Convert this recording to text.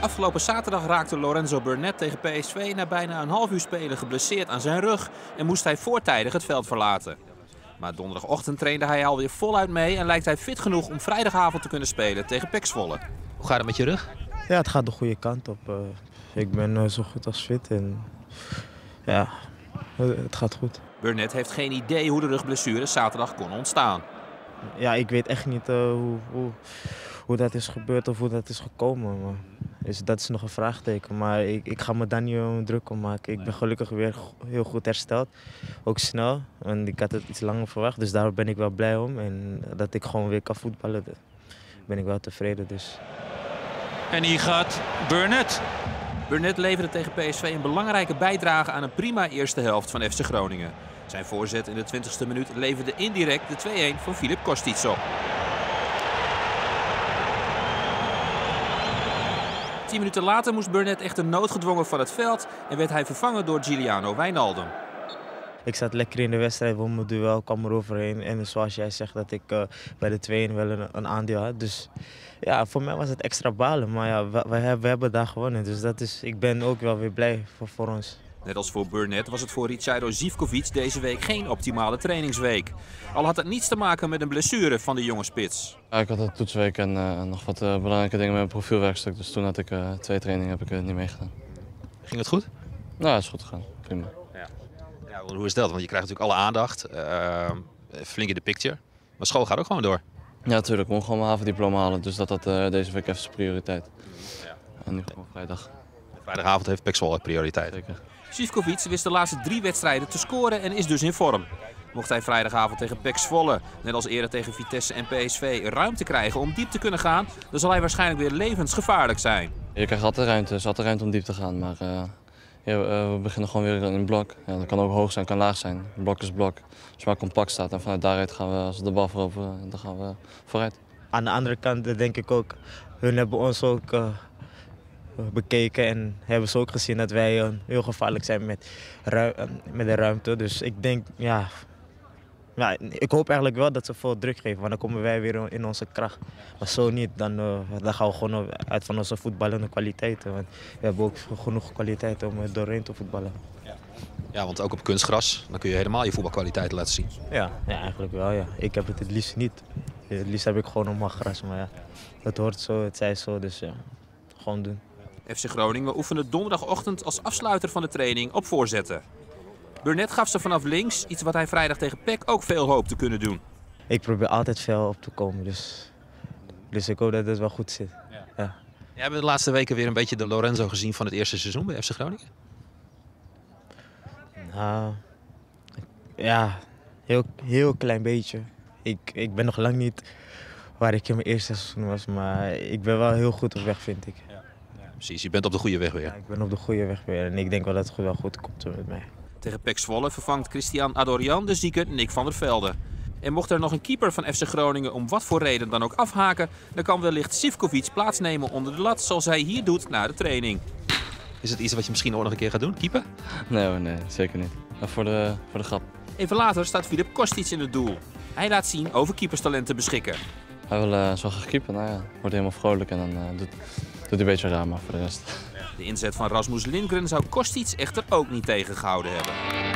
Afgelopen zaterdag raakte Lorenzo Burnett tegen PSV na bijna een half uur spelen geblesseerd aan zijn rug en moest hij voortijdig het veld verlaten. Maar donderdagochtend trainde hij alweer voluit mee en lijkt hij fit genoeg om vrijdagavond te kunnen spelen tegen PEC Zwolle. Hoe gaat het met je rug? Ja, het gaat de goede kant op. Ik ben zo goed als fit en ja, het gaat goed. Burnett heeft geen idee hoe de rugblessure zaterdag kon ontstaan. Ja, ik weet echt niet hoe dat is gebeurd of hoe dat is gekomen. Maar dat is nog een vraagteken, maar ik ga me daar niet druk om maken. Ik ben gelukkig weer heel goed hersteld, ook snel. En ik had het iets langer verwacht, dus daar ben ik wel blij om. En dat ik gewoon weer kan voetballen, daar ben ik wel tevreden. Dus. En hier gaat Burnett. Burnett leverde tegen PSV een belangrijke bijdrage aan een prima eerste helft van FC Groningen. Zijn voorzet in de 20e minuut leverde indirect de 2-1 van Filip Kostic op. 10 minuten later moest Burnett echter noodgedwongen van het veld en werd hij vervangen door Giuliano Wijnaldum. Ik zat lekker in de wedstrijd, won mijn duel, kwam er overheen. En zoals jij zegt dat ik bij de 2-1 wel een aandeel had. Dus ja, voor mij was het extra balen. Maar ja, we hebben daar gewonnen. Dus ik ben ook wel weer blij voor ons. Net als voor Burnett was het voor Ricardo Zivkovic deze week geen optimale trainingsweek. Al had het niets te maken met een blessure van de jonge spits. Ja, ik had een toetsweek en nog wat belangrijke dingen met mijn profielwerkstuk. Dus toen had ik 2 trainingen heb ik niet meegedaan. Ging het goed? Nou, het is goed gegaan. Prima. Ja, hoe is dat? Want je krijgt natuurlijk alle aandacht. Flink in de picture. Maar school gaat ook gewoon door. Ja, natuurlijk. Ik moet gewoon mijn havendiploma halen. Dus dat deze week even prioriteit. Ja. En nu gewoon vrijdag. Vrijdagavond heeft PEC Zwolle prioriteit. Zeker. Zivkovic wist de laatste 3 wedstrijden te scoren en is dus in vorm. Mocht hij vrijdagavond tegen PEC Zwolle, net als eerder tegen Vitesse en PSV, ruimte krijgen om diep te kunnen gaan, dan zal hij waarschijnlijk weer levensgevaarlijk zijn. Je krijgt altijd ruimte om diep te gaan. Maar we beginnen gewoon weer in een blok. Ja, dat kan ook hoog zijn, kan laag zijn. Blok is blok. Als het maar compact staat en vanuit daaruit gaan we, als we de bal veroveren, dan gaan we vooruit. Aan de andere kant denk ik ook, hun hebben ons ook bekeken en hebben ze ook gezien dat wij heel gevaarlijk zijn met de ruimte. Dus ik denk, ja, ik hoop eigenlijk wel dat ze veel druk geven, want dan komen wij weer in onze kracht. Maar zo niet, dan gaan we gewoon uit van onze voetballende kwaliteiten. Want we hebben ook genoeg kwaliteit om doorheen te voetballen. Ja, want ook op kunstgras, dan kun je helemaal je voetbalkwaliteit laten zien. Ja, eigenlijk wel. Ja. Ik heb het liefst niet. Het liefst heb ik gewoon normaal gras, maar ja, het hoort zo, het zij zo, dus ja, gewoon doen. FC Groningen oefende donderdagochtend als afsluiter van de training op voorzetten. Burnett gaf ze vanaf links, iets wat hij vrijdag tegen PEC ook veel hoopt te kunnen doen. Ik probeer altijd fel op te komen, dus ik hoop dat het wel goed zit. Ja. Jij hebt de laatste weken weer een beetje de Lorenzo gezien van het eerste seizoen bij FC Groningen? Nou, ja, heel klein beetje. Ik ben nog lang niet waar ik in mijn eerste seizoen was, maar ik ben wel heel goed op weg, vind ik. Ja, precies, je bent op de goede weg weer. Ja, ik ben op de goede weg weer en ik denk wel dat het wel goed komt met mij. Tegen PEC Zwolle vervangt Christian Adorian de zieke Nick van der Velde. En mocht er nog een keeper van FC Groningen om wat voor reden dan ook afhaken, dan kan wellicht Zivkovic plaatsnemen onder de lat zoals hij hier doet na de training. Is het iets wat je misschien ook nog een keer gaat doen, keeper? Nee, zeker niet. Maar voor de grap. Even later staat Filip Kostic in het doel. Hij laat zien over keeperstalent te beschikken. Hij wil zo graag keeper, nou ja, wordt helemaal vrolijk en dan doet hij een beetje raar, maar voor de rest. De inzet van Rasmus Lindgren zou Kostic echter ook niet tegengehouden hebben.